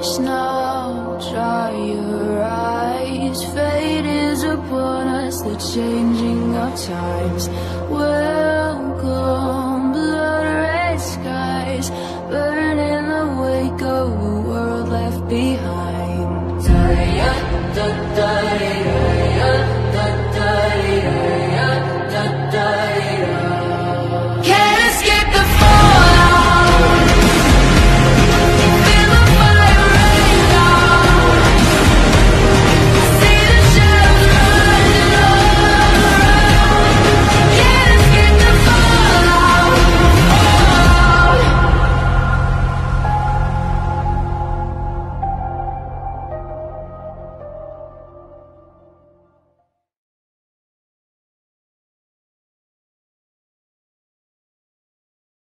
Hush now, dry your eyes. Fate is upon us, the changing of times. Welcome, blood red skies, burn in the wake of a world left behind.